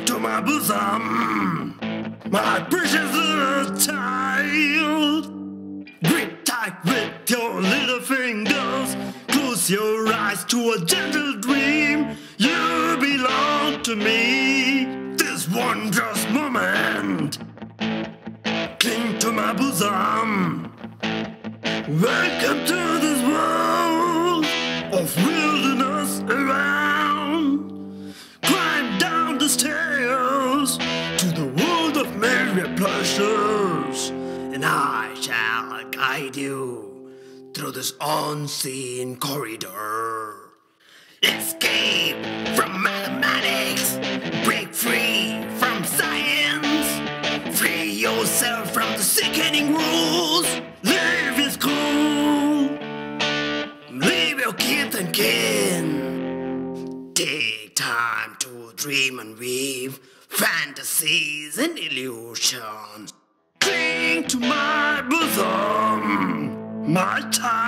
to my bosom, my precious little child. Grip tight with your little fingers, close your eyes to a gentle dream. You belong to me, this wondrous moment. Cling to my bosom. Welcome to this world of wilderness around. Climb down the stairs to the world of merry pleasures, and I shall guide you through this unseen corridor. Escape from mathematics, break free from science, free yourself from the sickening rules. Live is cool, leave your kith and kin. Take time to dream and weave fantasies and illusions. Cling to my bosom, my child.